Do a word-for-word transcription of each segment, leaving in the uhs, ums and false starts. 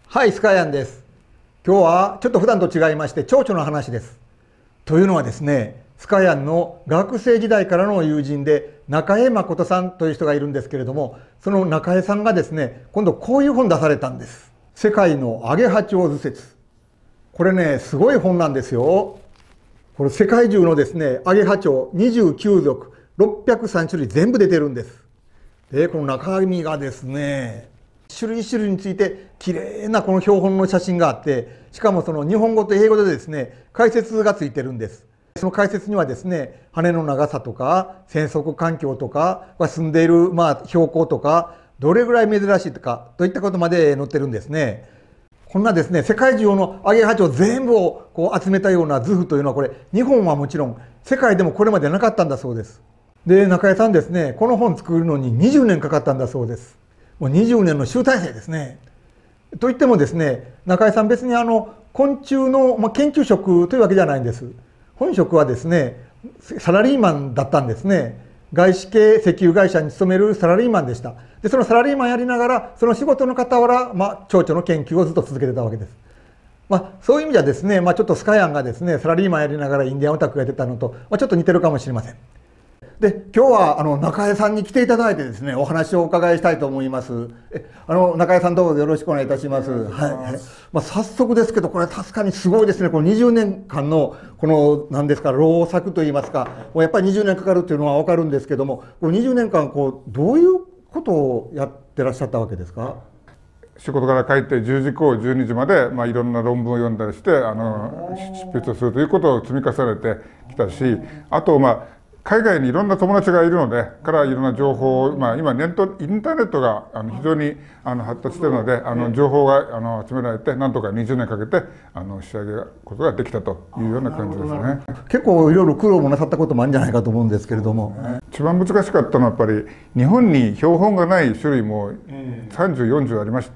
はい、スカイアンです。今日はちょっと普段と違いまして蝶々の話です。というのはですね、スカイアンの学生時代からの友人で中江誠さんという人がいるんですけれども、その中江さんがですね、今度こういう本出されたんです。世界のアゲハチョウ図説。これね、すごい本なんですよ。これ世界中のですね、アゲハチョウにじゅうきゅうぞくろっぴゃくさんしゅるい全部出てるんです。で、この中身がですね、種類一種類についてきれいなこの標本の写真があって、しかもその日本語と英語でですね、解説がついてるんです。その解説にはですね、羽の長さとか生息環境とか住んでいるまあ標高とかどれぐらい珍しいとかといったことまで載ってるんですね。こんなですね、世界中のアゲハチョウ全部をこう集めたような図譜というのは、これ日本はもちろん世界でもこれまでなかったんだそうです。で、中江さんですね、この本作るのににじゅうねんかかったんだそうです。もうにじゅうねんの集大成ですね。といってもですね、中江さん別にあの昆虫の、まあ、研究職というわけじゃないんです。本職はですね、サラリーマンだったんですね。外資系石油会社に勤めるサラリーマンでした。で、そのサラリーマンやりながら、その仕事の傍ら、まあ、蝶々の研究をずっと続けてたわけです。まあ、そういう意味ではですね、まあ、ちょっとスカイアンがですね、サラリーマンやりながらインディアンオタクやってたのと、まあ、ちょっと似てるかもしれません。で、今日はあの中江さんに来ていただいてですね、お話をお伺いしたいと思います。え、あの中江さんどうぞよろしくお願いいたします。はい、はい。まあ、早速ですけど、これ確かにすごいですね。このにじゅうねんかんのこの何ですか、労作といいますか、やっぱりにじゅうねんかかるっていうのはわかるんですけども、こうにじゅうねんかんこうどういうことをやってらっしゃったわけですか？ 仕事から帰ってじゅうじ以降じゅうにじまで、まあ、いろんな論文を読んだりしてあの執筆をするということを積み重ねてきたし、あとまあ海外にいろんな友達がいるのでからいろんな情報を、まあ、今ネットインターネットがあの非常にあの発達しているので、あの情報があの集められてなんとかにじゅうねんかけてあの仕上げることができたというような感じですね。 結構いろいろ苦労もなさったこともあるんじゃないかと思うんですけれども、 一番難しかったのはやっぱり日本に標本がない種類もさんじゅう、よんじゅうありまして、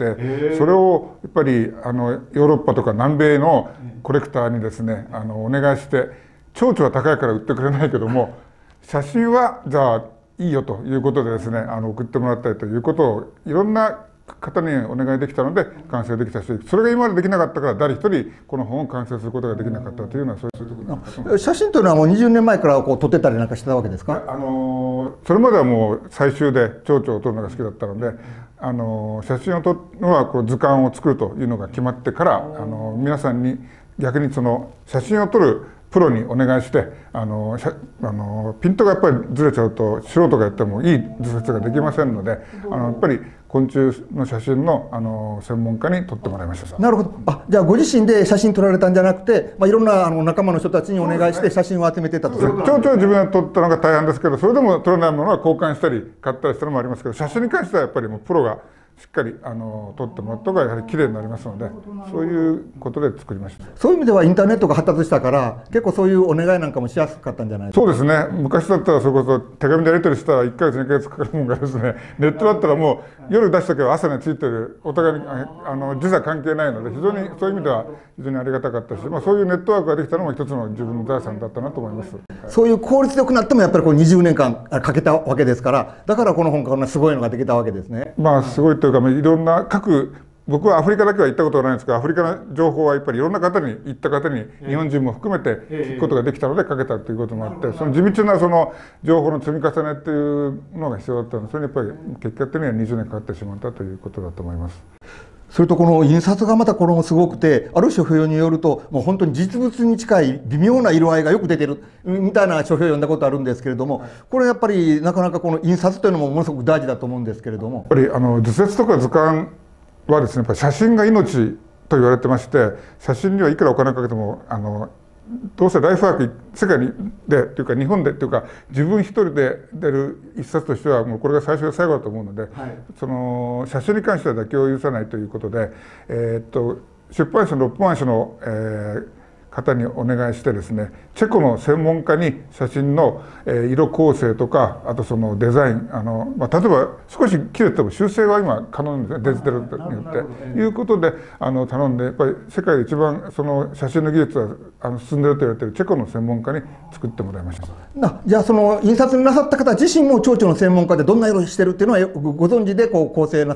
それをやっぱりあのヨーロッパとか南米のコレクターにですねあのお願いして、蝶々は高いから売ってくれないけども写真はじゃあいいよということでですね、あの送ってもらったりということをいろんな方にお願いできたので完成できたし、それが今までできなかったから誰一人この本を完成することができなかったというのはそういうところなんです。 写真というのはもうにじゅうねんまえからこう撮ってたりなんかしてたわけですか？ あのそれまではもう採集で蝶々を撮るのが好きだったので、あの写真を撮るのはこう図鑑を作るというのが決まってから、あの皆さんに逆にその写真を撮るプロにお願いして、あのあのピントがやっぱりずれちゃうと素人がやってもいい図説ができませんので、あのやっぱり昆虫の写真のあの専門家に撮ってもらいました。 なるほど。あ、じゃあご自身で写真撮られたんじゃなくて、まあ、いろんなあの仲間の人たちにお願いして写真を集めてたと。 蝶々は自分で撮ったのが大変ですけど、それでも撮れないものは交換したり買ったりしたのもありますけど、写真に関してはやっぱりもうプロがしっかりあの撮ってもらった方がやはり綺麗になりますので、そういうことで作りました。 そういう意味ではインターネットが発達したから結構そういうお願いなんかもしやすかったんじゃないですか？ そうですね。昔だったらそれこそ手紙でやり取りしたらいっかげつにかげつかかるものがですね、ネットだったらもう夜出しとけば朝についてる、お互いにあの時差関係ないので非常にそういう意味では非常にありがたかったし、まあ、そういうネットワークができたのも一つの自分の財産だったなと思います。 そういう効率よくなってもやっぱりこうにじゅうねんかんかけたわけですから、だからこの本こんなすごいのができたわけですね。 まあすごいというか、いろんな各僕はアフリカだけは行ったことがないんですが、アフリカの情報はやっぱりいろんな方に行った方に日本人も含めて聞くことができたのでかけたということもあって、その地道なその情報の積み重ねっていうのが必要だったので、それにやっぱり結果的にはにじゅうねんかかってしまったということだと思います。 それとこの印刷がまたこのすごくて、ある書評によるともう本当に実物に近い微妙な色合いがよく出てるみたいな書評を読んだことあるんですけれども、これやっぱりなかなかこの印刷というのもものすごく大事だと思うんですけれども、 やっぱりあの図説とか図鑑はですね、やっぱり写真が命と言われてまして、写真にはいくらお金かけてもあのどうせライフワーク世界でというか日本でというか自分一人で出る一冊としてはもうこれが最初で最後だと思うので、はい、その写真に関しては妥協を許さないということで、えー、っと出版社の六本足の、えー方にお願いしてですね、チェコの専門家に写真の色構成とか、あとそのデザイン、あの、まあ、例えば少し切れても修正は今可能ですね、デジタルによっていうことであの頼んで、やっぱり世界で一番その写真の技術はあの進んでいると言われているチェコの専門家に作ってもらいました。 なじゃあその印刷なさった方自身も蝶々の専門家でどんな色してるっていうのはご存知でこう構成なさってた？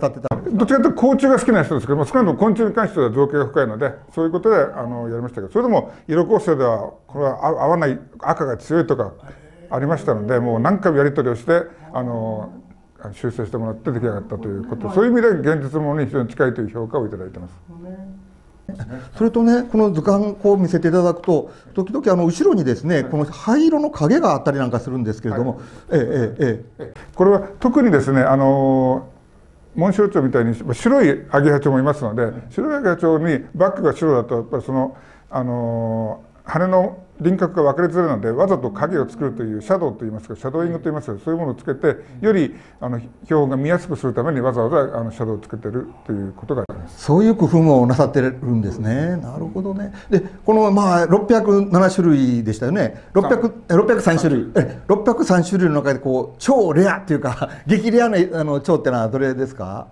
どっちかというと甲虫が好きな人ですけども、少なくとも昆虫に関しては造形が深いので、そういうことであのやりましたけど、それでも色構成ではこれは合わない、赤が強いとかありましたので、もう何回もやり取りをしてあの修正してもらって出来上がったということ、そういう意味で現実のものに非常に近いという評価をいただいてます。 それとね、この図鑑を見せていただくと、時々あの後ろにですね、この灰色の影があったりなんかするんですけれども、ええええ、 これは特にですね、あのモンシロチョウみたいに白いアゲハチョウもいますので、白いアゲハチョウにバックが白だとやっぱりそのあの羽の輪郭が分かりづらいので、わざと影を作るというシャドウといいますか、シャドーイングといいますか、そういうものをつけて、よりあの標本が見やすくするためにわざわざあのシャドウをつけてるということがあります。 そういう工夫もなさってるんですね。なるほどね。で、このまあろっぴゃくなな種類でしたよね。ろっぴゃく、ろっぴゃくさん種類、ろっぴゃくさん種類の中でこう超レアっていうか激レアなあの蝶ってのはどれですか？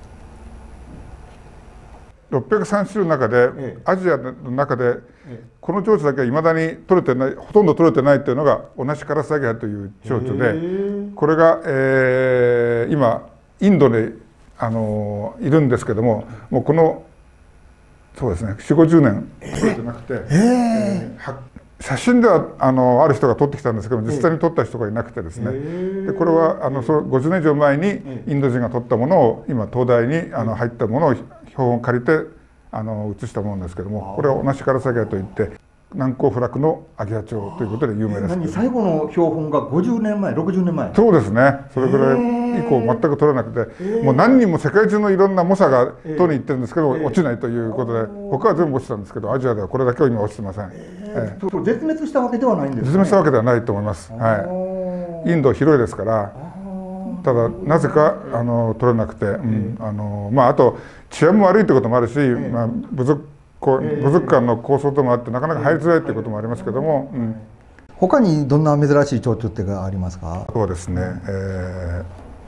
ろっぴゃくさん種類の中で、ええ、アジアの中で、ええ、この蝶々だけはいまだに取れてない、ほとんど取れてないというのがオナシカラスアゲハという蝶々で、これが、えー、今インドに、あのー、いるんですけども、もうこのそうですねよんじゅうごじゅうねん取れてなくて、えーえー、写真ではあのある人が撮ってきたんですけど、実際に撮った人がいなくてですね、でこれはあのそのごじゅうねん以上前にインド人が撮ったものを今東大にあの入ったものを標本を借りてあの写したものですけども、これはオナシカラスアゲハといって難攻不落のアゲハチョウということで有名です。 何、最後の標本がごじゅうねんまえ、ろくじゅうねんまえ？ そうですね。それぐらい以降全く取れなくて、もう何人も世界中のいろんな猛者が取りに行ってるんですけど、落ちないということで、他は全部落ちたんですけど、アジアではこれだけは今落ちてません。 えー、絶滅したわけではないんですか？ 絶滅したわけではないと思います。はい。インド広いですから。ただなぜかあの取れなくて、うん、あのまああと治安も悪いということもあるし、まあ、部族部族間の抗争ともあってなかなか入りづらいということもありますけども、うん、 他にどんな珍しい蝶々ってがありますか？ そうですね、えー、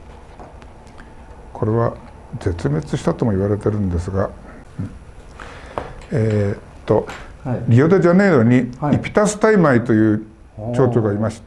これは絶滅したとも言われてるんですが、うん、えー、っと、はい、リオデジャネイロにイピタスタイマイという蝶々がいまして、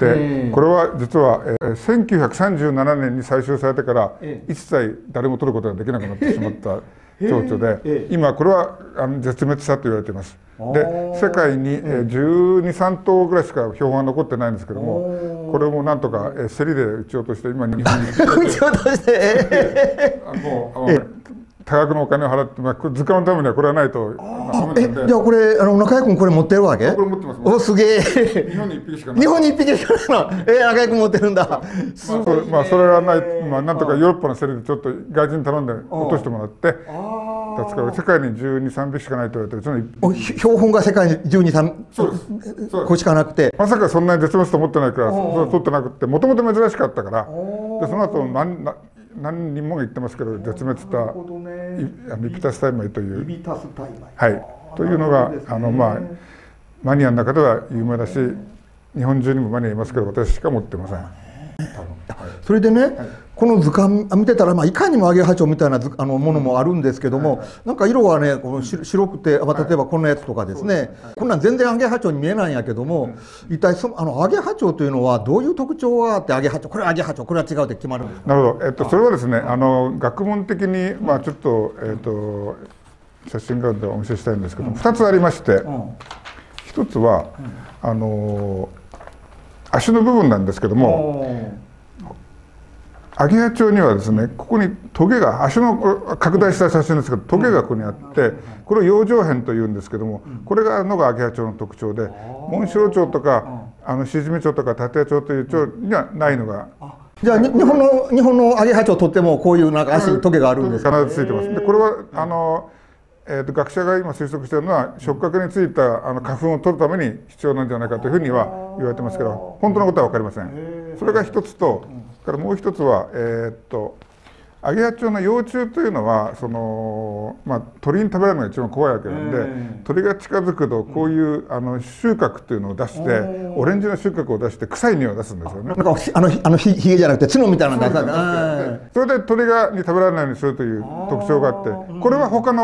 これは実は、えー、せんきゅうひゃくさんじゅうななねんに採集されてから一切誰も取ることができなくなってしまった蝶々で、今これはあの絶滅したと言われています。で世界に、えー、じゅうに、さんとうぐらいしか標本が残ってないんですけども、これもなんとか、えー、競りで撃ち落として今日本に撃ち落としてもうあの多額のお金を払って、まあ、図鑑のためにはこれはないと。 え、じゃあこれあの中井君これ持ってるわけ？ これ持ってます。 お、すげえ。 日本に一匹しかない。 日本に一匹しかないの。え、中井君持ってるんだ。まあ、 それまあそれはない、まあなんとかヨーロッパの競りでちょっと外人に頼んで落としてもらって、ですから世界にじゅうに、さんびきしかないと言われてる。その標本が世界にじゅうに、さんこしかなくて、 まさかそんなに絶滅と思ってないからそれ取ってなくて、もともと珍しかったから、でその後何何人もが言ってますけど、絶滅したイピタスタイマイという、 イピタスタイマイ、 はい、というのがあのまあマニアの中では有名だし、日本中にもマニアいますけど、私しか持ってません。 それでね、はい、この図鑑見てたら、まあ、いかにもアゲハチョウみたいなあのものもあるんですけども、はいはい、なんか色はねこの白くて、まあ、例えばこんなやつとかですね、はい、こんなん全然アゲハチョウに見えないんやけども、はい、一体そのあのアゲハチョウというのはどういう特徴があって、アゲハチョウこれはアゲハチョウこれは違うって決まるんですか？ なるほど、えっと、それはですね、あの学問的に、まあ、ちょっと、えっと、写真があるのでお見せしたいんですけども、うん、ふたつありまして、うん、ひとつは、うん、あの足の部分なんですけども、アゲハチョウにはですね、ここにトゲが、足の拡大した写真ですけど、トゲがここにあって、これを葉状片というんですけども、これがあるのがアゲハチョウの特徴で、モンシロチョウとかあのシジミチョウとかタテヤチョウというチョウにはないのが。 じゃあ日本の日本のアゲハチョウとってもこういうなんか足にトゲがあるんですか？ 必ずついてます。でこれはあの、えー、と学者が今推測しているのは、触覚についたあの花粉を取るために必要なんじゃないかというふうには言われてますけど、本当のことは分かりません。それが一つと、からもう一つは、えー、っとアゲハチョウの幼虫というのはその、まあ、鳥に食べられるのが一番怖いわけなんで、鳥が近づくとこういうあの収穫というのを出して、オレンジの収穫を出して臭い匂いを出すんですよね。 なんかあのあのひひげじゃなくて角みたいなの出す。 それで鳥がに食べられないようにするという特徴があって、これは他の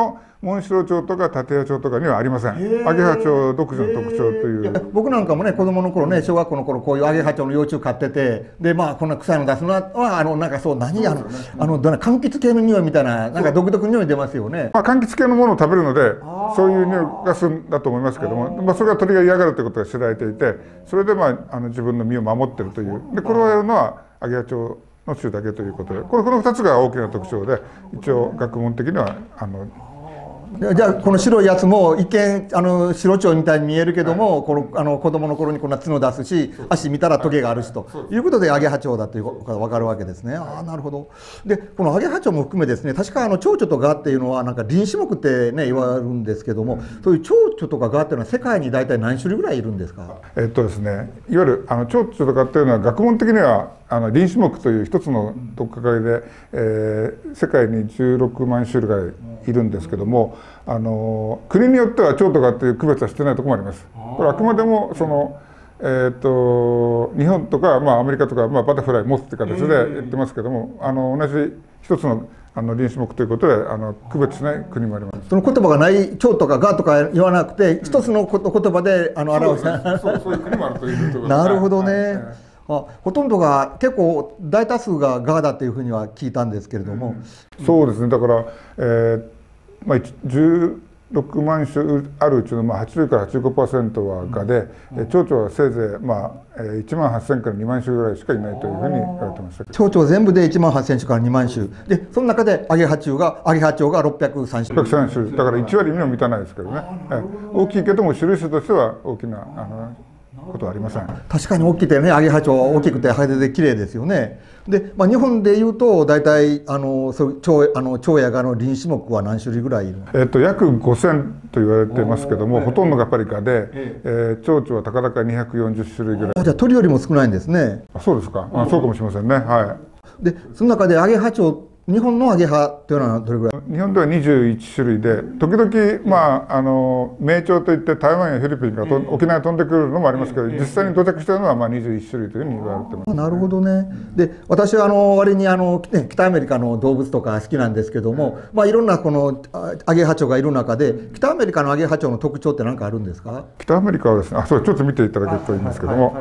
モンシロチョウとかタテヤチョウとかにはありません。アゲハチョウ独自の特徴という。 僕なんかもね子供の頃ね小学校の頃こういうアゲハチョウの幼虫飼ってて、でまあこんな臭いの出すのはあのなんかそう何あのあの柑橘系の匂いみたいななんか独特の匂い出ますよね。 まあ柑橘系のものを食べるのでそういう匂いがするんだと思いますけども、まあそれが鳥が嫌がるということが知られていて、それでまああの自分の身を守っているという。でこれをやるのはアゲハチョウの種だけということで、これこのふたつが大きな特徴で、一応学問的にはあの。 じゃあこの白いやつも一見あの白蝶みたいに見えるけども、はい、このあの子供の頃にこんな角出すし足見たらトゲがあるしということでアゲハチョウだということが分かるわけですね。ああなるほど。でこのアゲハチョウも含めですね、確かあの蝶々とガっていうのはなんか臨死目ってね言われるんですけども、そういう蝶々とかガっていうのは世界に大体何種類ぐらいいるんですか？ えっとですね、いわゆるあの蝶々とかっていうのは学問的にはあの臨死目という一つの取っかかりで、えー、世界にじゅうろくまんしゅるいぐらいいるんですけども、あの国によっては蝶とかっていう区別はしてないところもあります。これあくまでもその、えー、と日本とか、まあ、アメリカとか、まあ、バタフライ持つって形で言ってますけども、あの同じ一つのあの臨死目ということであの区別しない国もあります。 その言葉がない蝶とかガとか言わなくて、うん、一つの言葉であの表した。 そうそういう国もあるということなるほどね。はいはい、あほとんどが結構大多数がガだというふうには聞いたんですけれども、 うん、そうですね。だから、えーまあ、じゅうろくまんしゅあるうちのまあはちじゅうからはちじゅうごパーセントはガで、うん、蝶々はせいぜいまあいちまんはっせんからにまんしゅぐらいしかいないというふうに言われてました。 蝶々全部でいちまんはっせんしゅからにまんしゅで、その中でアゲハチョウがアゲハチョウがろっぴゃくさんしゅ。 ろっぴゃくさんしゅだからいちわりにも満たないですけどね。大きいけども種類数としては大きなあのことはありません。 確かに大きくてね、アゲハチョウは大きくて派手で綺麗ですよね。で、まあ、日本でいうと大体あのそう蝶あの蝶やガの臨死目は何種類ぐらいいる？ えっと約ごせんと言われてますけども、ほとんどがやっぱりガで、えー、蝶々はたかだかにひゃくよんじゅっしゅるいぐらい。 あ、じゃあ鳥よりも少ないんですね。 あ、そうですか。あ、そうかもしれませんね。はい。 で、その中でアゲハチョウ、日本のアゲハというのはどれぐらい？ 日本ではにじゅういちしゅるいで、時々まああの明朝といって台湾やフィリピンからと、えー、沖縄に飛んでくるのもありますけど、実際に到着しているのはまあにじゅういちしゅるいというふうに言われてます。 なるほどね。で、私はあの割にあの、ね、北アメリカの動物とか好きなんですけども、まあいろんなこのアゲハチョウがいる中で、北アメリカのアゲハチョウの特徴って何かあるんですか？ 北アメリカはですね、あ、そうちょっと見ていただけるといいんですけども。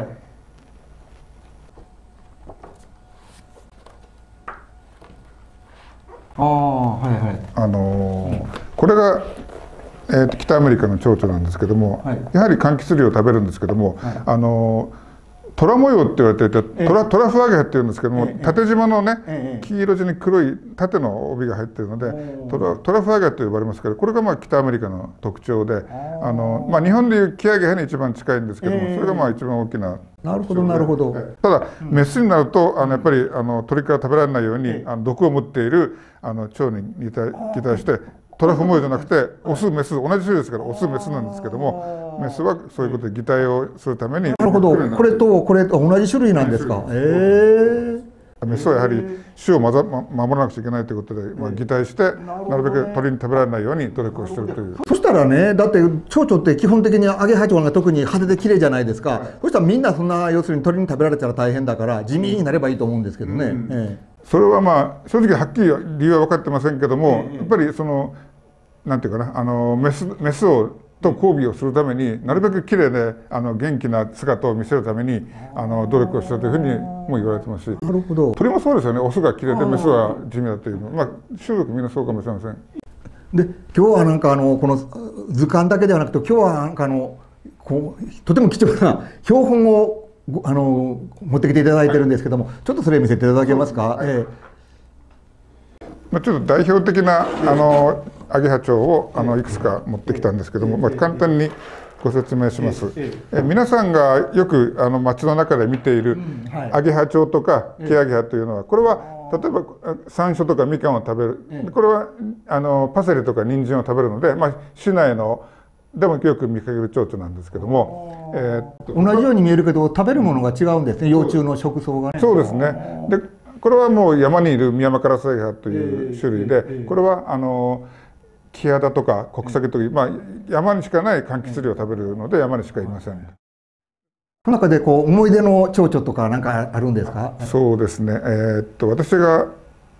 あはいはい、 あのー、これが、えー、と北アメリカの蝶々なんですけども、はい、やはり柑橘類を食べるんですけども、はい、あのー、虎模様って言われていて、トラ、トラフアゲハっていうんですけども、縦縞のね、黄色地に黒い縦の帯が入っているので、トラ、トラフアゲハと呼ばれますけど、これがまあ北アメリカの特徴で、あのまあ、日本でいうキアゲハに一番近いんですけども、それがまあ一番大きな。 なるほどなるほど。 ただメスになるとあのやっぱりあの鳥から食べられないようにあの毒を持っているあの蝶に擬態してトラフ模様じゃなくてオスメス同じ種類ですからオスメスなんですけども、メスはそういうことで擬態をするために。 なるほど。これとこれと同じ種類なんですか。ええー。 メスはやはり種をまざ、ま、守らなくちゃいけないということで、まあ、擬態してなるべく鳥に食べられないように努力をしているという。 そしたらね、だって蝶々って基本的にアゲハチョウが特に派手で綺麗じゃないですか、はい、そしたらみんなそんな要するに鳥に食べられたら大変だから地味になればいいと思うんですけどね、うんええ、 それはまあ正直はっきり理由は分かってませんけども、やっぱりそのなんていうかなあのメス、メスをと交尾をするためになるべく綺麗であの元気な姿を見せるためにあの努力をしたというふうにも言われてますし、 なるほど。 鳥もそうですよね。オスが綺麗でメスは地味だというの、まあ種族みんなそうかもしれません。 で今日はなんかあのこの図鑑だけではなくて今日はなんかあのこうとても貴重な標本をあの持ってきていただいてるんですけども、はい、ちょっとそれ見せていただけますか。はい、ええまあちょっと代表的なあのアゲハチョウをあのいくつか持ってきたんですけども、まあ、簡単にご説明します。え皆さんがよくあの街の中で見ているアゲハチョウとかケアゲハというのは、これは例えば山椒とかみかんを食べる、これはあのパセリとか人参を食べるので、まあ、市内のでもよく見かける蝶々なんですけども、 えー、同じように見えるけど食べるものが違うんですね、幼虫の食草がね。 そうですね。でこれはもう山にいるミヤマカラスアゲハという種類で、これはあのキハダとかコクサギという、まあ、山にしかない柑橘類を食べるので山にしかいません。 この中でこう思い出の蝶々とか何かあるんですか？ そうですね。えー、っと私が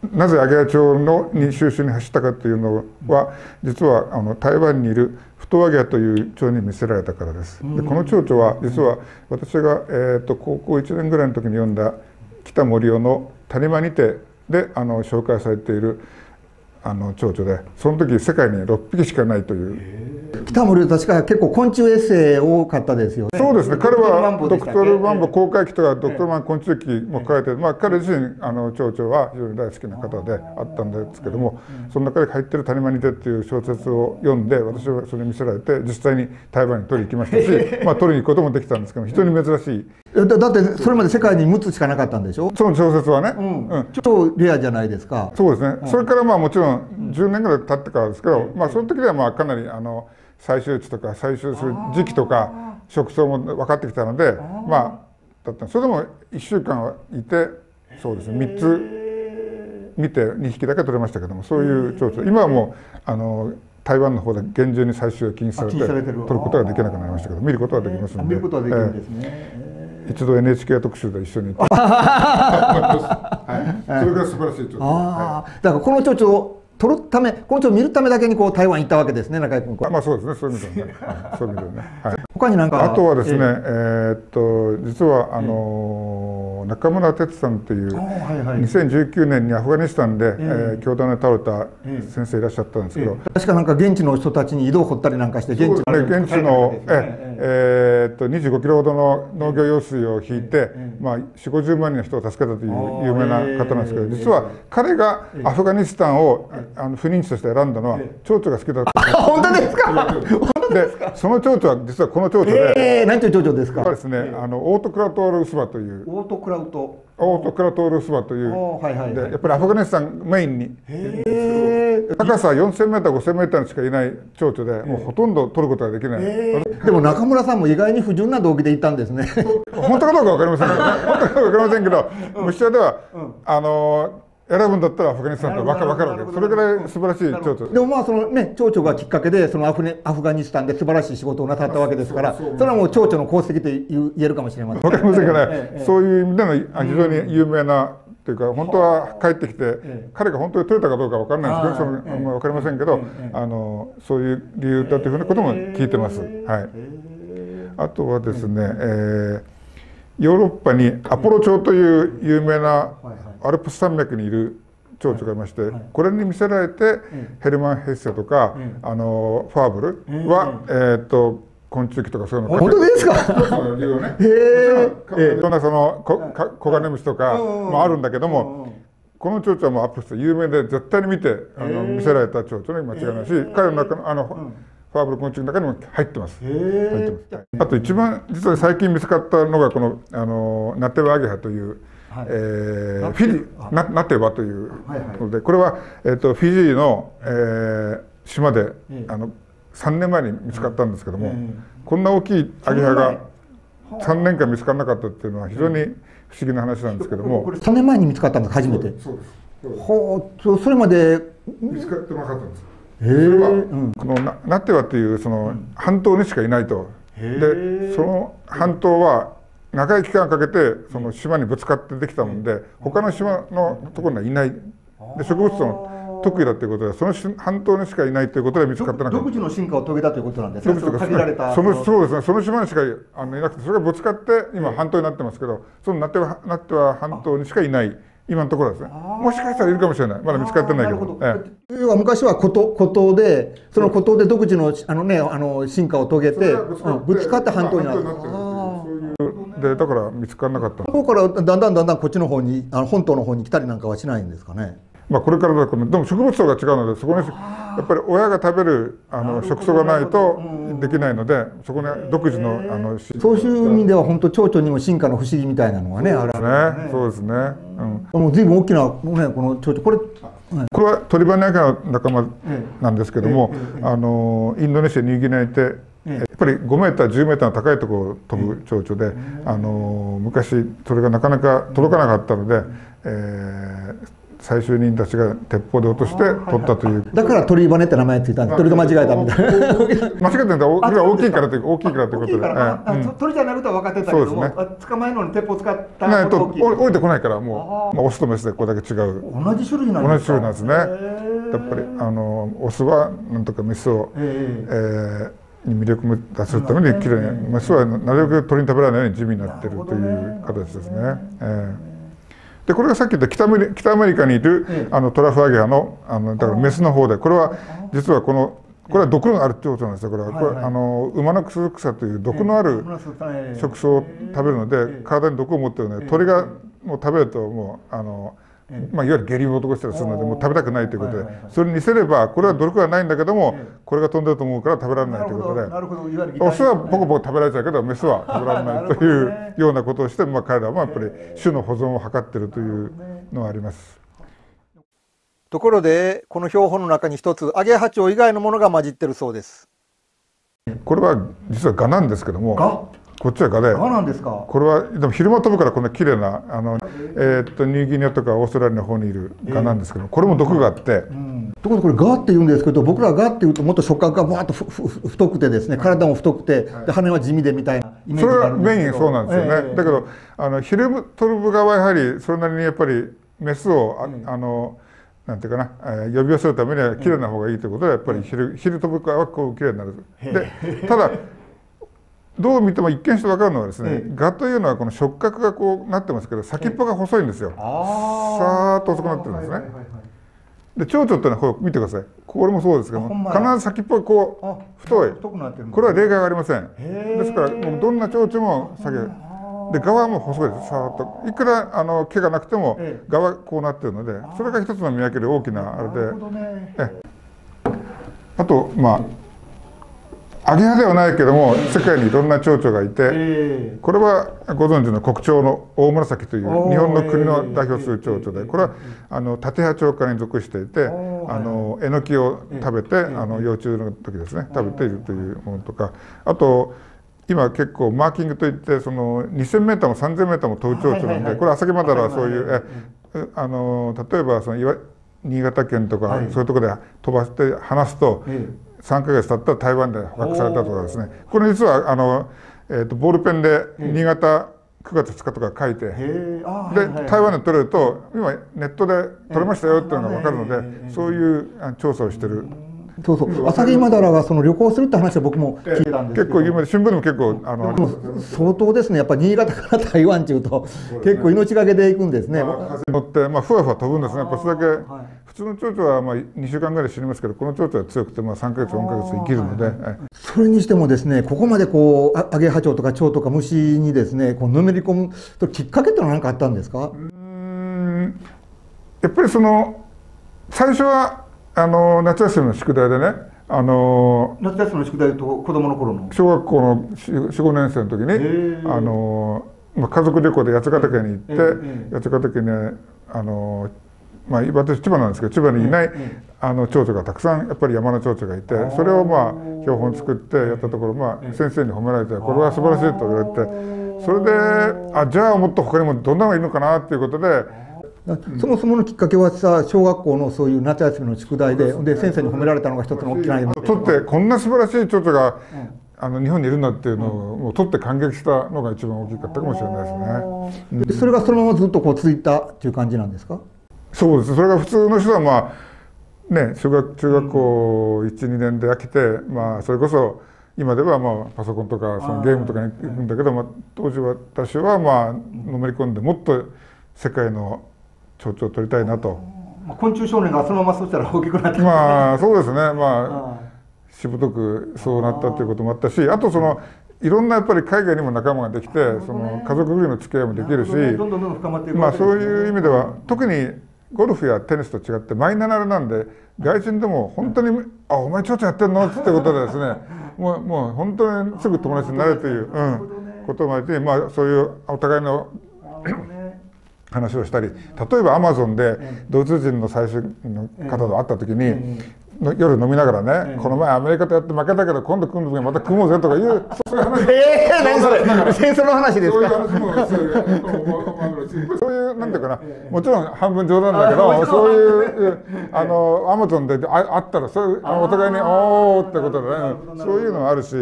なぜアゲハチョウのに収集に走ったかというのは、実はあの台湾にいるフトアゲハという蝶に見せられたからです。でこの蝶々は実は私が、えー、と高校いちねんぐらいの時に読んだ北森生の「谷間にて」であの紹介されているあの蝶々で、その時世界にろっぴきしかないという。 北森確か結構昆虫エッセイ多かったですよね。 そうですね。彼はドクトルマンボ公開記とかドクトルマン昆虫記も書いて、まあ彼自身あの蝶々は非常に大好きな方であったんですけども、その中で入ってる「谷間にて」っていう小説を読んで、私はそれに見せられて実際に台湾に取りに行きましたし、まあ取りに行くこともできたんですけど、非常に珍しい。 だだってそれまで世界にむつしかなかったんでしょ。 その小説はね。 うん、超レアじゃないですか。 そうですね。それからまあもちろんじゅうねんぐらい経ってからですけど、まあその時ではまあかなりあの採集地とか採集する時期とか食草も分かってきたので、まあだったそれでもいっしゅうかんはいて、そうですね、みっつ見てにひきだけ取れましたけども、そういう蝶々、今はもうあの台湾の方で厳重に採集が禁止されて取ることができなくなりましたけど、見ることはできますので、 見ることはできるんですね。 一度 エヌエイチケー 特集で一緒に。はい、それが素晴らしい蝶々。 ああ、だからこの蝶々を取るため、この蝶を見るためだけにこう台湾行ったわけですね、中井君。 まあそうですね、そういう意味ではね。そういう意味ではね。はい。 他になんか。 あとはですね、えーっと実はあの中村哲さんというにせんじゅうきゅうねんにアフガニスタンでえ凶弾で倒れた先生いらっしゃったんですけど、 確かなんか現地の人たちに井戸を掘ったりなんかして現地の現地のえーっとにじゅうごキロほどの農業用水を引いて、まあよんじゅうごじゅうまんにんの人を助けたという有名な方なんですけど、実は彼がアフガニスタンをあの不妊地として選んだのは蝶々が好きだった。 本当ですか。 でその蝶々は実はこの蝶々で、 えー、何という蝶々ですか。 ですね、あのオートクラトールウスバというオートクラウトオートクラトールウスバという、 はいはい、 でやっぱりアフガニスタンメインに高さよんせんメーターごせんメーターにしかいない蝶々で、もうほとんど取ることができない。 でも中村さんも意外に不純な動機で行ったんですね。 本当かどうかわかりませんけど、本当かどうかわかりませんけど、虫屋では、うん、あの選ぶんだったらアフガニスタンと分かるわけです。それぐらい素晴らしい蝶々。 でもまあそのね蝶々がきっかけでそのアフネアフガニスタンで素晴らしい仕事をなさったわけですから、それはもう蝶々の功績と言えるかもしれません。 わかりませんがね、そういう意味での非常に有名なというか、本当は帰ってきて彼が本当に取れたかどうかわからないですけど、そのわかりませんけど、あのそういう理由だというふうなことも聞いてます。はい。あとはですね、えーヨーロッパにアポロ蝶という有名なアルプス山脈にいる蝶々がいまして、これに見せられてヘルマン・ヘッセとかあのファーブルはえっと昆虫記とかそういうの。 本当ですか。 へえ。いろんなそのコガネムシとかもあるんだけども、この蝶々はもうアップして有名で絶対に見てあの見せられた蝶々に間違いないし、彼の中のあのファーブル昆虫の中にも入ってます。あと一番実は最近見つかったのがこのあのナテワアゲハという、はい、えー、フィジーナナテワというので、これはえっとフィジーの、えー、島であのさんねんまえに見つかったんですけども、こんな大きいアゲハがさんねんかん見つからなかったっていうのは非常に不思議な話なんですけども。 さんねんまえに見つかったんです初めて。そうです。ほう、それまで見つかってなかったんです。それはこのナテワというその半島にしかいないと。でその半島は長い期間かけてその島にぶつかってできたもんで、他の島のところにはいない。で植物の得意だということで、その半島にしかいないということで見つかってなかった。 独自の進化を遂げたということなんですね。限られたそのそうですね、その島にしかあのいなくて、それがぶつかって今半島になってますけど、そのナテワナテワ半島にしかいない。今のところですね。もしかしたらいるかもしれない。まだ見つかってないけど。 要は昔は孤島で、その孤島で独自のあのねあの進化を遂げて、ぶつかって半島になる。 でだから見つからなかった。 そこからだんだんだんだんこっちの方にあの本島の方に来たりなんかはしないんですかね。 まあこれからだとでも植物層が違うので、そこにやっぱり親が食べるあの食素がないとできないので、そこに独自のあのそういう意味では本当蝶々にも進化の不思議みたいなのがねあるね。 そうですね。 もう随分大きなねこの蝶々これ。 これはトリバネアゲハの仲間なんですけども、あのインドネシアニューギニアにいてやっぱりごメーターじゅうメーターの高いところを飛ぶ蝶々で、あの昔それがなかなか届かなかったので、えー、 採集人たちが鉄砲で落として取ったという。 だから鳥羽って名前ついたんです。鳥と間違えたみたいな。 間違ってるんだ。大きいからという大きいからということで。 鳥じゃないことは分かってたけども、捕まえるのに鉄砲使ったと降りてこないからもうオスとメスでこれだけ違う。 同じ種類なんですか。 同じ種類なんですね。やっぱりあのオスはなんとかメスをえに魅力を出すためにきれいに、メスはなるべく鳥に食べられないように地味になっているという形ですね。でこれがさっき言った北アメリ、北アメリカにいる、ええ、あのトラフアゲハの、あのだからメスの方で、これは実はこのこれは毒のある蝶々なんですよ。これは、これあの馬のくす草という毒のある食草を食べるので、体に毒を持っているので、鳥がもう食べるともうあのまあいわゆる下痢を男したりするので、もう食べたくないということで、それに似せればこれは毒はないんだけども、これが飛んでると思うから食べられないということで、オスはポコポコ食べられちゃうけどメスは食べられないというようなことをして、まあ彼らはやっぱり種の保存を図っているというのはあります。 ところでこの標本の中に一つアゲハチョウ以外のものが混じってるそうです。 これは実はガなんですけども、こっちはガで、 ガなんですか。 これはでも昼間飛ぶからこんな綺麗なあの、えー、っとニューギニアとかオーストラリアの方にいるガなんですけど、これも毒があって。うん、 ところでこれガって言うんですけど、僕らガって言うともっと触覚がバーッとふふ太くてですね、体も太くて、で羽は地味でみたいなイメージがあるんですけど。それはメインそうなんですよね。えー、だけどあの昼飛ぶ側はやはりそれなりにやっぱりメスをあ、うん、あのなんていうかな、えー、呼び寄せるためには綺麗な方がいいということで、やっぱり昼昼飛ぶ側はこう綺麗になる。でただどう見ても一見して分かるのはですね、ええ、ガというのはこの触覚がこうなってますけど、先っぽが細いんですよ。さーっと細くなってるんですね。で蝶々っていうのはこれ見てください。これもそうですけども、必ず先っぽがこう太い。これは例外がありません。ですからもうどんな蝶々も先で側はもう細いです。さーっといくらあの毛がなくても側はこうなってるので、それが一つの見分ける大きなあれで、えあとまあアゲハではないけども世界にいろんな蝶々がいて、これはご存知の国蝶のオオムラサキという日本の国の代表する蝶々で、これはあのタテハチョウ科に属していて、あのエノキを食べてあの幼虫の時ですね食べているというものとか、あと今結構マーキングといってそのにせんメーターもさんぜんメーターも飛ぶ蝶々なんで、これアサギマダラはそういうえあの例えばその岩新潟県とかそういうところで飛ばして離すとさんかげつ経ったら台湾で捕獲されたとかですね、これ実はあの、えー、とボールペンで新潟くがつふつかとか書いて、で台湾で取れると今ネットで取れましたよっていうのが分かるので、そういう調査をしてる。 そうそう、アサギマダラがその旅行するって話は僕も聞いてたんですけど、 結構有名で新聞でも結構あの相当ですね。やっぱり新潟から台湾っていうと結構命がけで行くんですね。 風に乗ってまあふわふわ飛ぶんですね。やっぱそれだけ、はい、普通の蝶々はまあにしゅうかんぐらい死にますけど、この蝶々は強くてまあさんかげつよんかげつ生きるので、はい、 それにしてもですね、ここまでこうアゲハチョウとか蝶とか虫にですねこうのめり込むときっかけってのは何かあったんですか？うーん、やっぱりその最初はあの夏休みの宿題でね、あの夏休みの宿題と子供の頃の小学校のよん、ごねん生の時にあの、まあ、家族旅行で八ヶ岳に行って、八ヶ岳にあの、まあ、私千葉なんですけど千葉にいないあの蝶々がたくさんやっぱり山の蝶々がいて、それをまあ標本作ってやったところ、まあ、先生に褒められてこれは素晴らしいと言われて、それであじゃあもっと他にもどんなのがいるのかなっていうことで。 そもそものきっかけはさ、小学校のそういう夏休みの宿題で、で先生に褒められたのが一つの大きな夢。 取ってこんな素晴らしい蝶々が、うん、あの日本にいるんだっていうのを、うん、もう取って感激したのが一番大きかったかもしれないですね。 うん、それがそのままずっとこう続いたっていう感じなんですか？ そうです。それが普通の人はまあね、小学中学校いち、にねんで飽きて、まあそれこそ今ではまあパソコンとかそのゲームとかに行くんだけど、まあ、当時私はまあのめり込んでもっと世界の蝶々を取りたいなと。 昆虫少年がそのままそうしたら大きくなって、 まあそうですね、まあしぶとくそうなったということもあったし、あとそのいろんなやっぱり海外にも仲間ができて、その家族ぐるみの付き合いもできるし、まあそういう意味では特にゴルフやテニスと違ってマイナーなんで、外人でも本当に「あお前蝶々やってんの?」ってことでですね、もうもう本当にすぐ友達になるという、うん、こともあって、まあそういうお互いの話をしたり、例えばアマゾンでドイツ人の採集の方と会った時に、 の夜飲みながらね、 ええ、 この前アメリカとやって負けたけど今度組む時はまた組もうぜとかいう、そういう話。 ええー、何それ、戦争の話ですか。 そういう話もするそういうなんていうかな、もちろん半分冗談だけど、そういうあのアマゾンでああったらそういうお互いにおおってことでね、そういうのはあるし、うん、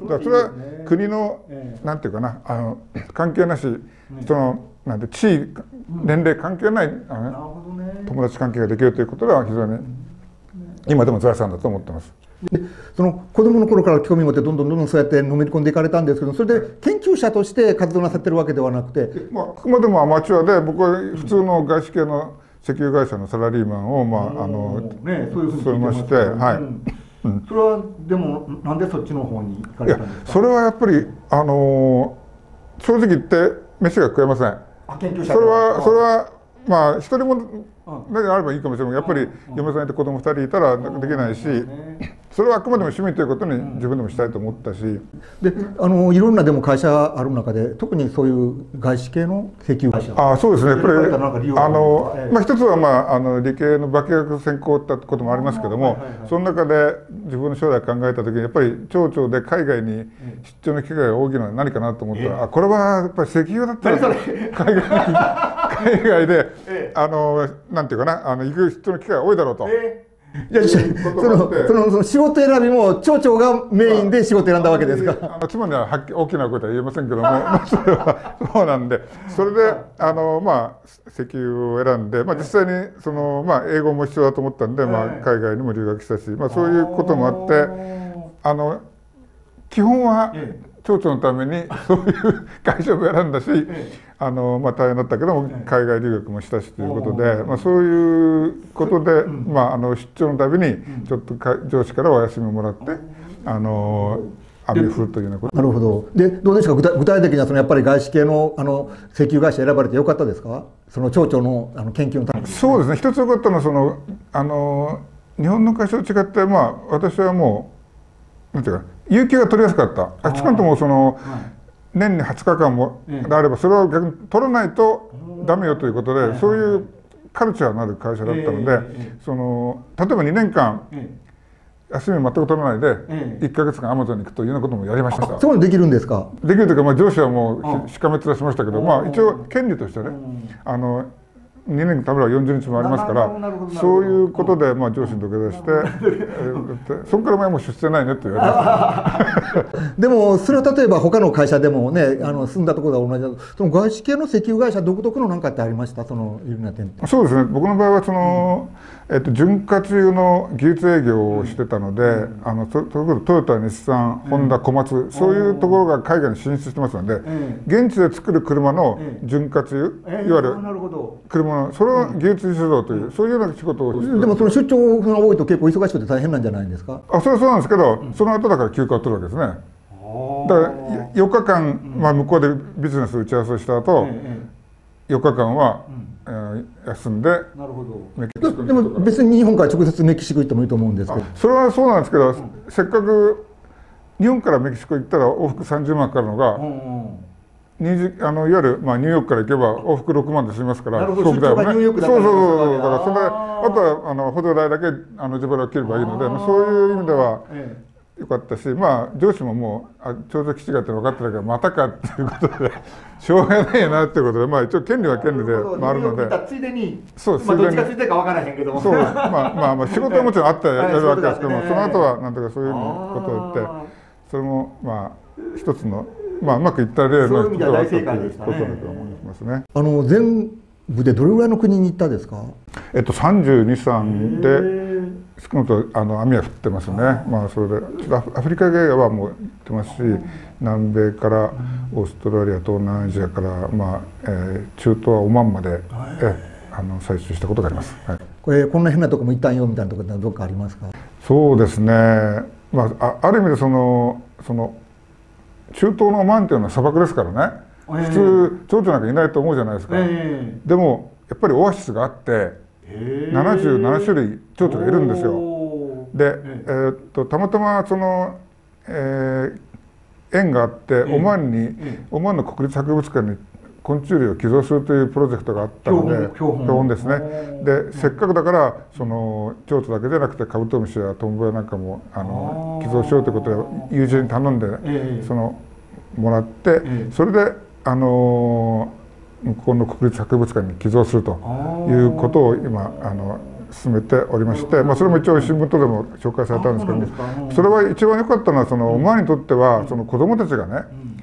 だからそれは国のなんていうかな、あの関係なし、そのなんて地位年齢関係ないあの、ね、友達関係ができるということは非常に今でも財産だと思ってます。 でその子どもの頃から興味を持ってどんどんどんどんそうやってのめり込んでいかれたんですけど、それで研究者として活動なさってるわけではなくて、 まあ、あくまでもアマチュアで、僕は普通の外資系の石油会社のサラリーマンを、まああのね、そういうふうに勤めまして、はい、 うん、それはでもなんでそっちの方に行かれたんですか。 それはやっぱりあの正直言って飯が食えません。 あ、研究者それはそれはまあ一人もであればいいかもしれないけど、やっぱり嫁さんいて子供ふたりいたらできないし、それはあくまでも趣味ということに自分でもしたいと思ったし、 であのいろんなでも会社ある中で特にそういう外資系の石油会社、 ああそうですね、これあの、まあ、一つは、まあ、あの理系の化学専攻ってこともありますけども、その中で自分の将来考えた時にやっぱり町長で海外に出張の機会が大きいのは何かなと思ったら、あこれはやっぱり石油だったら海外海外であのなんていうかな、あの行く出張の機会が多いだろうと。 いやそのそのその仕事選びも町長がメインで仕事選んだわけですか。 あの妻にははっき大きなことは言えませんけども、まあ、それはそうなんで、それであの、まあ、石油を選んで、まあ、実際にその、まあ、英語も必要だと思ったんで、まあ、海外にも留学したし、まあ、そういうこともあってあの基本は町長のためにそういう会社を選んだし、あのまあ、大変だったけども海外留学もしたしということで、まあ、そういうことで、まあ、あの出張のたびにちょっとか上司からお休みをもらってあの網を振るというようなこと。 なるほど。でどうですか、具体具体的にはそのやっぱり外資系のあの石油会社選ばれてよかったですか、その町長のあの研究のために。 そうですね、一つよかったのはそのあの日本の会社と違って、まあ、私はもうなんていうか有給が取りやすかった。あっちかんともその、年にはつかかんもであればそれを逆に取らないとダメよということで、そういうカルチャーのある会社だったので、その例えばにねんかん休み全く取らないでいっかげつかんアマゾンに行くというようなこともやりました。 そういうのできるんですか。 できるというか、まあ、上司はもうしかめ面しましたけど、まあ、一応権利としてね、あのにねんためらよんじゅうにちもありますから、そういうことでまあ上司に土下座してそこから前もう出世ないねって言われましたでもそれは例えば他の会社でもね、あの住んだところが同じだと、その外資系の石油会社独特の何かってありました、そのいろんな点って。 そうですね、僕の場合はその、うん、えっと、潤滑油の技術営業をしてたので、うん、あのそれこそトヨタ、日産、ホンダ、小松、うん、そういうところが海外に進出してますので、現地で作る車の潤滑油、いわゆる車のそれを技術指導という、そういうような仕事をして。 でもその出張が多いと結構忙しくて大変なんじゃないんですか。 あ、それはそうなんですけど、その後だから休暇を取るわけですね。だからよっかかん、まあ、向こうでビジネス打ち合わせした後、よっかかんは、えー、休んでメキシコに。 でも別に日本から直接メキシコ行ってもいいと思うんですけど。 それはそうなんですけど、せっかく日本からメキシコ行ったら往復さんじゅうまんかかるのが、あのいわゆる、まあ、ニューヨークから行けば往復ろくまんで済みますから、 飛行機代はね。そうそうそうそう、だからそれであとはあの補助代だけあの自腹を切ればいいので、まあ、そういう意味ではよかったし、まあ上司ももうあちょうど基地があって分かってたからまたかっていうことでしょうがないなっていうことで、まあ一応権利は権利であるので、 ついでに、 そうまあどっちがついてるか分からへんけども、 そう、まあまあまあ仕事はもちろんあってやるわけですけども、その後はなんとかそういうことを言って、それもまあ一つのまあうまくいった例の一つだったということだと思いますね。 あの全部でどれぐらいの国に行ったですか。 えっとさんじゅうに、さんで少なくともあの網は降ってますね。まあそれでアフリカ系はもう行ってますし、南米からオーストラリア、東南アジアからまあ、えー、中東はオマンまで、えあの採取したことがあります。はい、 これこんな変なとこも行ったんよみたいなところってどっかありますか。 そうですね。まあ あ, ある意味でそのその中東のオマンっていうのは砂漠ですからね。普通蝶々なんかいないと思うじゃないですか。でもやっぱりオアシスがあってななじゅうななしゅるい蝶々がいるんですよ。で、えー、っとたまたまその、えー、縁があってオマーンにオマーンの国立博物館に昆虫類を寄贈するというプロジェクトがあったので、標本ですね。でせっかくだからその蝶々だけじゃなくてカブトムシやトンボやなんかもあの寄贈しようということで友人に頼んでそのもらって、それであの向こうの国立博物館に寄贈するということを今あの進めておりまして、まあ、それも一応新聞等でも紹介されたんですけども、それは一番良かったのはそのオマーンにとってはその子どもたちがね、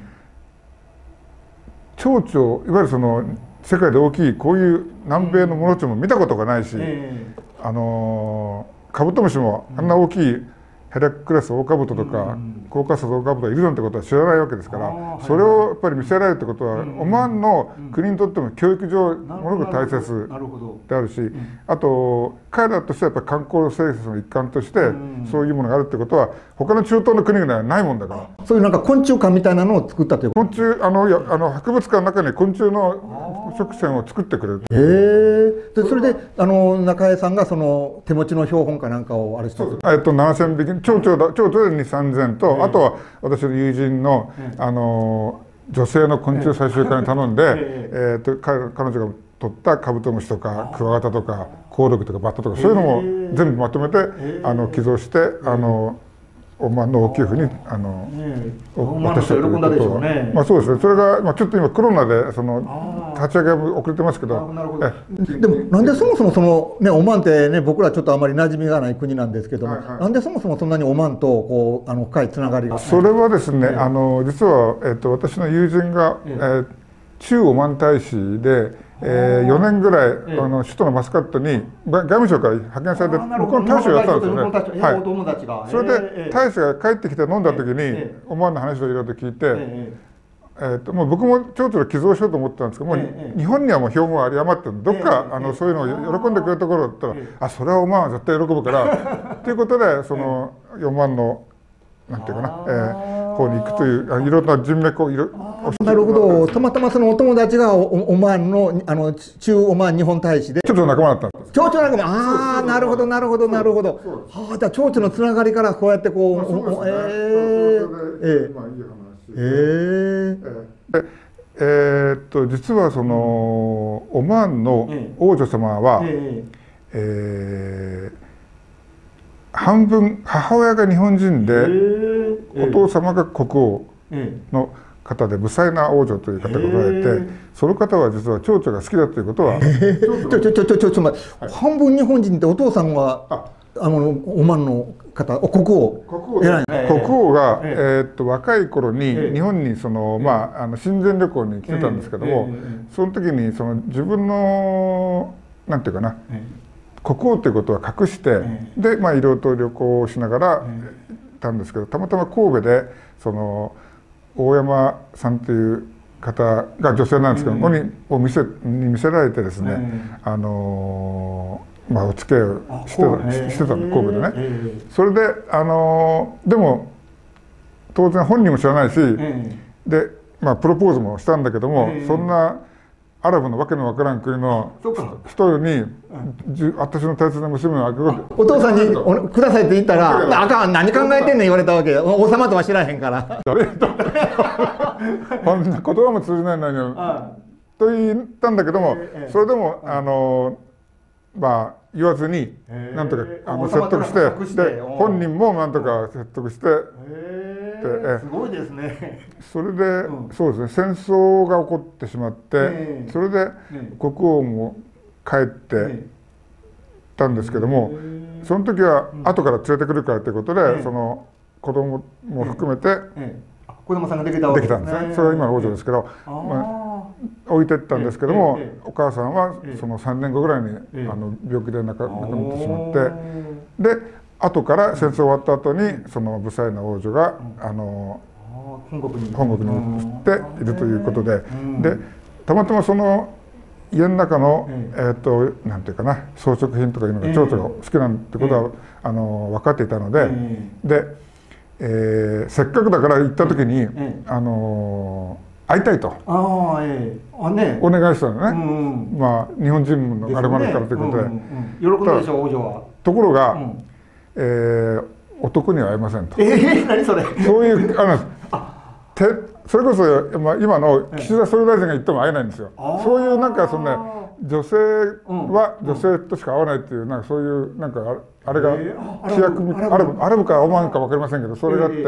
蝶々いわゆるその世界で大きいこういう南米のモノチョウも見たことがないし、あのカブトムシもあんな大きいヘラクレスオオカブトとかコーカサスオオカブトがいるなんてことは知らないわけですから、それをやっぱり見せられるってことはオマーンの国にとっても教育上ものすごく大切であるし、あと彼らとしてはやっぱり観光政策の一環としてそういうものがあるってことは他の中東の国々はないもんだから、 そういうなんか昆虫館みたいなのを作ったという昆虫あのいやあの博物館の中に昆虫の植線を作ってくれる。 へえ。でそれであの中江さんがその手持ちの標本かなんかをあれしてえっとななせんびき蝶々だ蝶々でにせんさんぜんと、あとは私の友人のあの女性の昆虫採集家に頼んで、えっと彼彼女が取ったカブトムシとかクワガタとかコオロギとかバッタとかそういうのも全部まとめてあの寄贈してあのオマーンの大きいふうにあの渡したということは、まあそうですね。それがまあちょっと今コロナでその立ち上げが遅れてますけど、 でもなんでそもそもそのねオマーンってね僕らちょっとあまり馴染みがない国なんですけども、なんでそもそもそんなにオマーンとこうあの深いつながりが。 それはですね、あの実はえっと私の友人がえ駐オマーン大使で。えー、よねんぐらい、ええ、あの首都のマスカットに外務省から派遣されて向こうの大使をやったんですよね。はい、それで大使が帰ってきて飲んだ時に、ええ、オマーンの話をいろいろと聞いて、えええー、ともう僕も蝶々寄贈しようと思ってたんですけど、もう、ええ、日本にはもう標本あり余ってる、どっか、ええ、あのそういうのを喜んでくれるところだったら、ええ、あそれはオマーンは絶対喜ぶからということでそのオマーンのなんていうかな、えー、方に行くといういろんな人脈をいろなるほど。たまたまそのお友達が オ, オマーンのあの駐オマーン日本大使で蝶々の仲間だったんです。 蝶々の仲間。ああなるほどなるほどなるほど。はあじゃあ蝶々のつながりからこうやってこうえええええっと実はそのオマーンの王女様はええ半分母親が日本人でお父様が国王の方で無才な王女という方がおられて、その方は実は蝶々が好きだということは。 ちょちょちょちょちょちょ待って、半分日本人ってお父さんはあのオマーンの方国王国王がえっと若い頃に日本にそのまああの親善旅行に来てたんですけども、その時にその自分のなんていうかな。国王ということは隠して、でまあいろいろと旅行をしながら行ったんですけど、たまたま神戸でその大山さんという方が女性なんですけど、ここにお店に見せられてですね、あのまあお付き合いをしてたしてたの神戸でね。それであのでも当然本人も知らないし、でまあプロポーズもしたんだけども、そんなアラブのわけのわからん国の人に私の大切な娘をあげるお父さんに「ください」って言ったら「あかん何考えてんねん」言われたわけ。王様とは知らへんから誰とこんな言葉も通じないのにと言ったんだけども、それでもあのまあ言わずになんとかあの説得して、で本人もなんとか説得して。 すごいですね。 それで、うん、そうですね、戦争が起こってしまって、えー、それで国王も帰ってたんですけども、えー、その時は後から連れてくるからということで、えー、その子供も含めて、えー、子供さんができたわけですね。 できたんですね。それは今の王女ですけど、まあ、置いてったんですけども、お母さんはそのさんねんごぐらいにあの病気で亡くなってしまって、で後から戦争終わった後にその無才な王女があの本国に移っているということで、でたまたまその家の中のえっとなんていうかな装飾品とかいうのが蝶々が好きなんてことはあの分かっていたので、でえせっかくだから行った時にあの会いたいとお願いしたのね。まあ日本人のあれもあるからということで喜んだでしょう王女は。 ところがえー、男には会えませんと。 えー、何それ。 そういうあのてそれこそ、まあ、今の岸田総理大臣が言っても会えないんですよ。そういうなんかそのね女性は女性としか会わないっていうなんかそういうなんかあれが規約アラブアラブかオマーンか分かりませんけどそれがあって、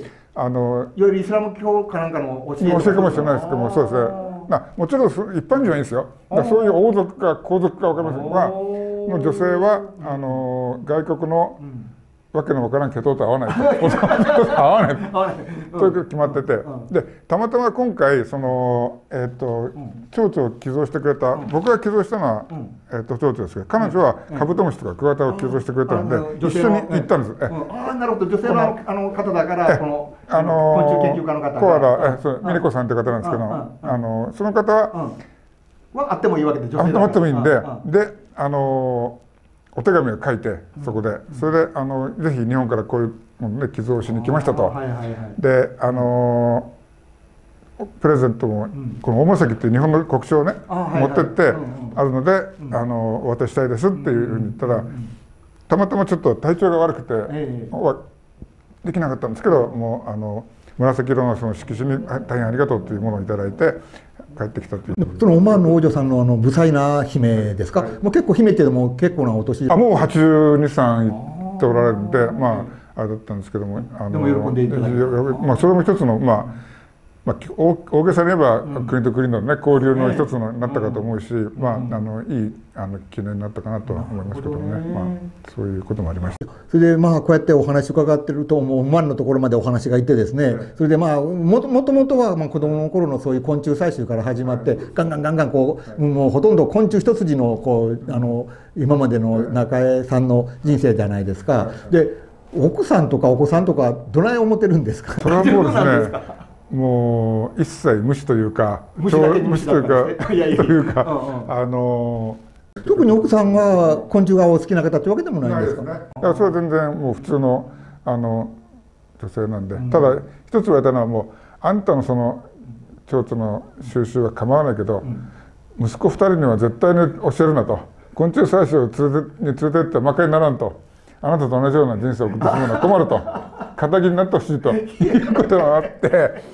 あのいわゆるイスラム教かなんかの教え教えかもしれないですけども、そうですね。まあもちろん一般人はいいんですよ。だからそういう王族か皇族か分かりませんが、の女性はあの外国のわけのわからん血統と合わないと合わないという決まってて、でたまたま今回そのえっと蝶々を寄贈してくれた、僕が寄贈したのはえっと蝶々ですけど、彼女はカブトムシとかクワガタを寄贈してくれたので一緒に行ったんです。 ああなるほど、女性のあの方だからこのあの昆虫研究家の方コアラそうミネコさんという方なんですけど、あのその方ははあってもいいわけで、女性あってもいいんで、であのお手紙を書いてそこで、それであのぜひ日本からこういうもので寄贈しに来ましたと。であのプレゼントもこの大紫っていう日本の国章をね持ってってあるのであのお渡ししたいですっていうふうに言ったら、たまたまちょっと体調が悪くてできなかったんですけど、もうあの紫色のその色紙に大変ありがとうというものをいただいて帰ってきたという。 そのオマーンの王女さんのあの無才な姫ですか。もう結構姫ってでも結構なお年。 あもうはちじゅうに、さんいっておられるんで、まああれだったんですけども、あのでも喜んでいただいて、 まあそれも一つのまあ。まあ、大げさに言えば国と国の、ね、交流の一つになったかと思うし、まあ、あのいいあの記念になったかなと思いますけどね、まあ、そういうこともありました。 それでまあこうやってお話伺ってるともう万のところまでお話がいってですね、それでまあもともとはまあ子どもの頃のそういう昆虫採集から始まってガンガンガンガンこうもうほとんど昆虫一筋のこうあの今までの中江さんの人生じゃないですか。で奥さんとかお子さんとかどない思ってるんですか。 それはもうですねもう一切無視というか無視というかというかあの特に奥さんが昆虫がお好きな方ってわけでもないんですか。 ないですね。いやそれは全然もう普通のあの女性なんで、ただ一つ言われたのはもうあんたのその蝶々の収集は構わないけど、息子二人には絶対に教えるなと、昆虫採集を連れてに連れてって負けにならんと、あなたと同じような人生を送ってしまうのは困ると、仇になってほしいということがあって。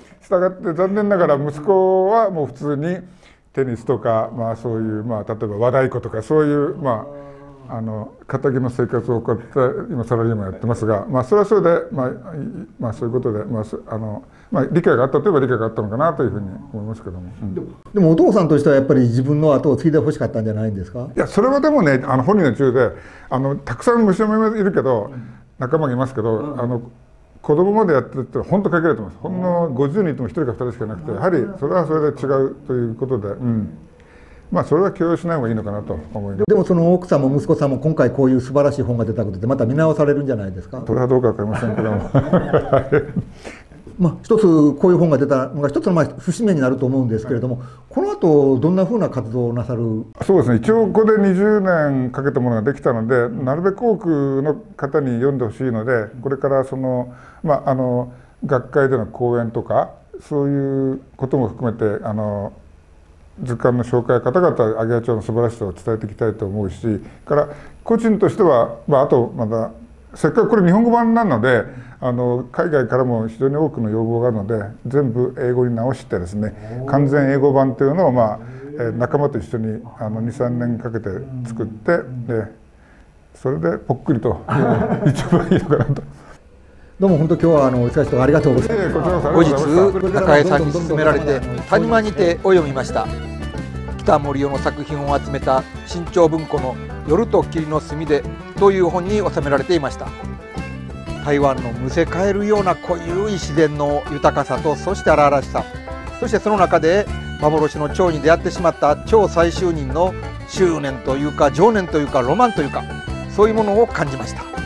したがって残念ながら息子はもう普通にテニスとか、まあ、そういう、まあ、例えば和太鼓とかそういう、まあ、あの堅気の生活を送って今サラリーマンやってますが、まあ、それはそれで、まあまあ、そういうことで、まああのまあ、理解があったといえば理解があったのかなというふうに思いますけども、うん、 でもお父さんとしてはやっぱり自分の後を継いでほしかったんじゃないんですか。 いやそれはでもねあの本人の中であのたくさん娘もいるけど仲間がいますけど、うん、あの子供までやってるって本当限られてます。ほんのごじゅうにんいてもひとりかふたりしかなくて、やはりそれはそれで違うということで、うん、まあそれは許容しない方がいいのかなと思います。 でもその奥さんも息子さんも今回こういう素晴らしい本が出たことでまた見直されるんじゃないですか。 それはどうかわかりませんけどもまあ一つこういう本が出たのが一つのまあ節目になると思うんですけれども、この後どんなふうな活動をなさる。 そうですね、一応ここでにじゅうねんかけたものができたので、なるべく多くの方に読んでほしいので、これからそのまああの学会での講演とかそういうことも含めてあの図鑑の紹介方々アゲハチョウの素晴らしさを伝えていきたいと思うし、から個人としては、まあ、あとまだせっかくこれ日本語版なのであの海外からも非常に多くの要望があるので全部英語に直してですね、完全英語版というのを、まあえー、仲間と一緒にあのにさんねんかけて作って、でそれでぽっくりと一番いいのかなと。 どうも本当今日はあのお疲れ様ありがとうございます。 後日中江さんに勧められて谷間にてお読みました。北森夫の作品を集めた新潮文庫の「夜と霧の墨で」という本に収められていました。台湾のむせ返るような濃ゆい自然の豊かさと、そして荒々しさ、そしてその中で幻の蝶に出会ってしまった蝶採集人の執念というか情念というかロマンというか、そういうものを感じました。